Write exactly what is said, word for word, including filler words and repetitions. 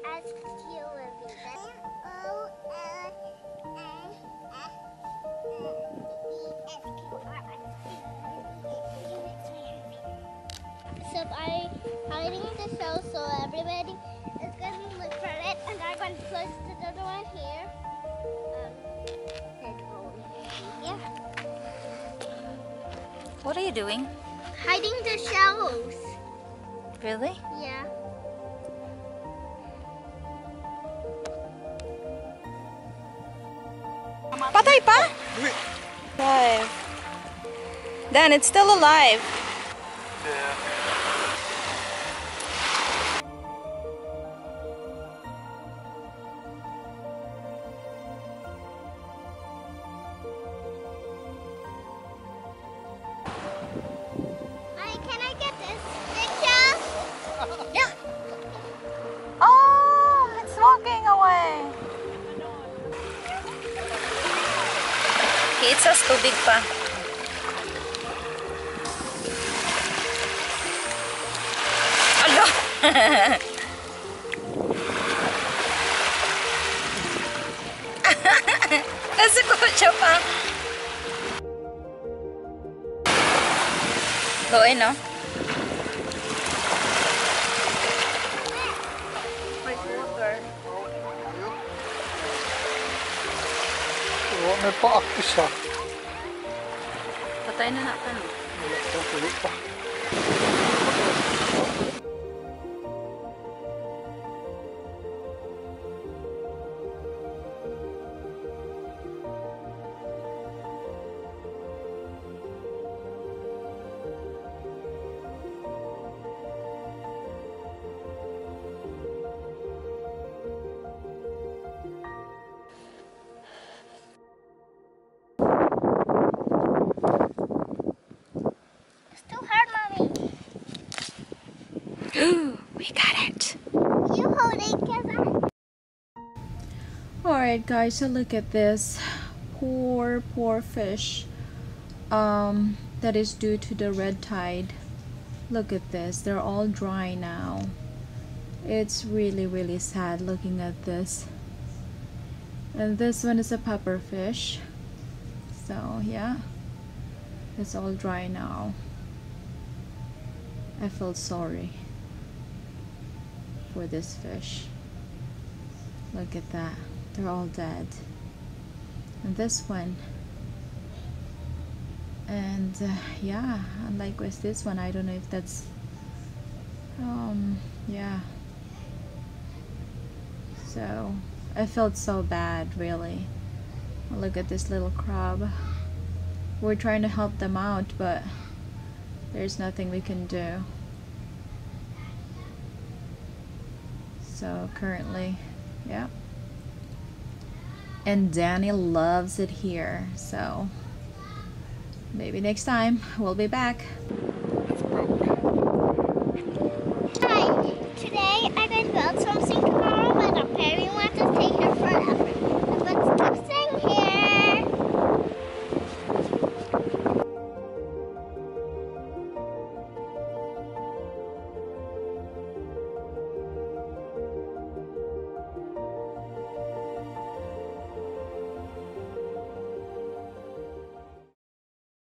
ask you will be there. O L N S E S Q R I. So I hiding the shell so everybody is going to look for it, and I'm going to place the other one here. Um, yeah. What are you doing? Hiding the shells. Really? Yeah. Patay pa? Alive. Dan, it's still alive. Yeah. Hi, can I get this picture? Yeah. Oh, it's walking away. It's us tubig pa. Alo. Nasuko siya pa. Loe, no? May water. Oh, may pa-actis ha. Patay na natin. Wala pa, wala pa. It's too hard, Mommy. We got it. You hold it, Kevin. Alright guys, so look at this. Poor, poor fish. Um, that is due to the red tide. Look at this. They're all dry now. It's really, really sad looking at this. And this one is a puffer fish. So, yeah. It's all dry now. I feel sorry for this fish. Look at that. They're all dead. And this one. And uh, yeah, unlike with this one, I don't know if that's um yeah. So I felt so bad, really. Look at this little crab. We're trying to help them out, but there's nothing we can do. So currently, yeah. And Danny loves it here, so maybe next time we'll be back. Hi, today I'm going to build some